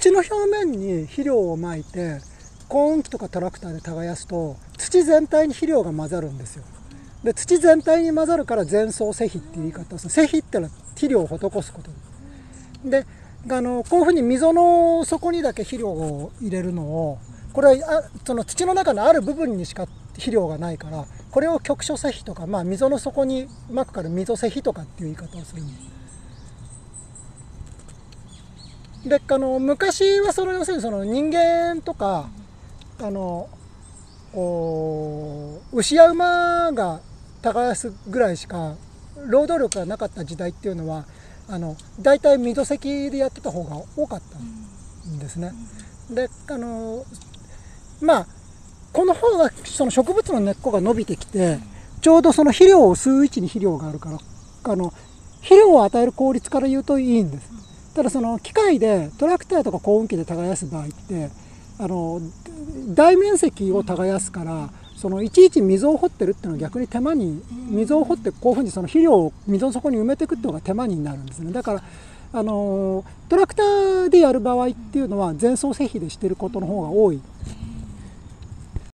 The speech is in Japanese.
土の表面に肥料をまいて耕運機とかトラクターで耕すと土全体に肥料が混ざるんですよ。で土全体に混ざるから全層施肥っていう言い方をする。施肥ってのは肥料を施すことで、こういうふうに溝の底にだけ肥料を入れるのを、これはその土の中のある部分にしか肥料がないから、これを局所施肥とか、溝の底にまくから溝施肥とかっていう言い方をするんです。で昔は要するに人間とか牛や馬が耕すぐらいしか労働力がなかった時代っていうのは大体溝施肥でやってた方が多かったんですね。でこの方がその植物の根っこが伸びてきて、ちょうどその肥料を吸う位置に肥料があるから肥料を与える効率から言うといいんです。ただその機械でトラクターとか耕運機で耕す場合って大面積を耕すから、いちいち溝を掘ってるっていうのは逆に手間に、溝を掘ってこういうふうにその肥料を溝の底に埋めていくっていうのが手間になるんですね。だからトラクターでやる場合っていうのは全層施肥でしてることの方が多い。